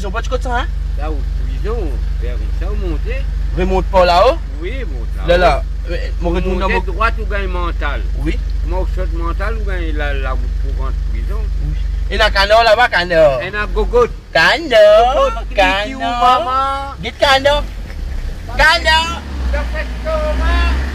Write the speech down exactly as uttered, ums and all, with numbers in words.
prison, pas de côté ça, hein? La route prison, vers ça, vous montez. Remonte pas là-haut? Oui, monte là. Là, là. Mon Vous retourne dans montez mon... droite ou gagne mental. Oui. Moi, je saute mental ou gagne la, la route pour rentrer prison. Oui. Et la canard là-bas, canard. Et la gogotte. Canard. Qui ou Canard. maman? Dites canard. Canard. Le fait comment?